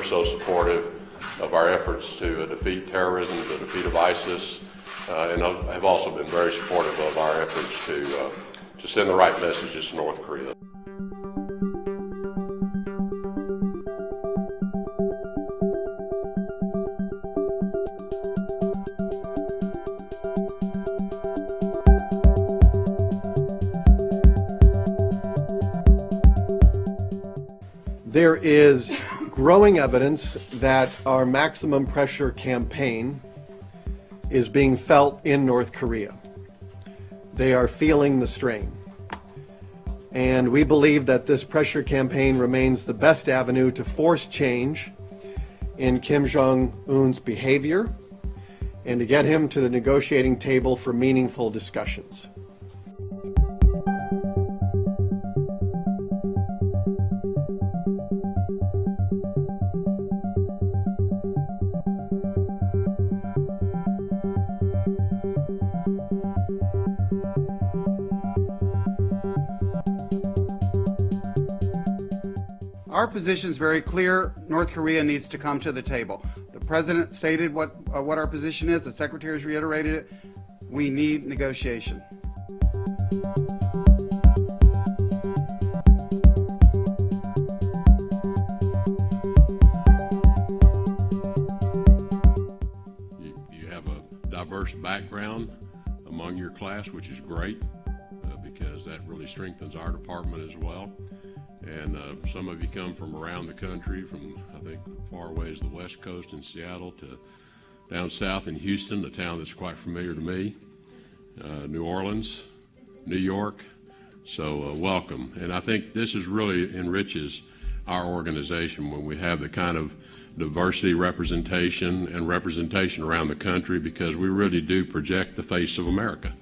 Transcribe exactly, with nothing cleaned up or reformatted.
so supportive of our efforts to uh, defeat terrorism, the defeat of ISIS, uh, and have also been very supportive of our efforts to, uh, to send the right messages to North Korea. There is growing evidence that our maximum pressure campaign is being felt in North Korea. They are feeling the strain. And we believe that this pressure campaign remains the best avenue to force change in Kim Jong-un's behavior and to get him to the negotiating table for meaningful discussions. Our position is very clear. North Korea needs to come to the table. The President stated what, uh, what our position is. The Secretary has reiterated it. We need negotiation. You, you have a diverse background among your class, which is great uh, because that really strengthens our department as well. And uh, some of you come from around the country, from I think far away as the West Coast in Seattle to down south in Houston, a town that's quite familiar to me, uh, New Orleans, New York. So uh, welcome. And I think this is really enriches our organization when we have the kind of diversity representation and representation around the country, because we really do project the face of America.